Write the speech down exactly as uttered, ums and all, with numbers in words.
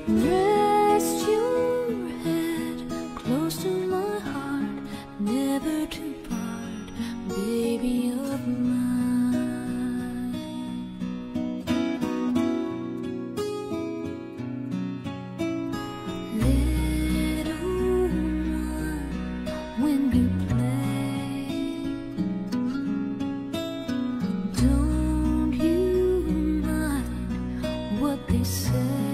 Rest your head close to my heart, never to part, baby of mine. Little one, when you play, don't you mind what they say?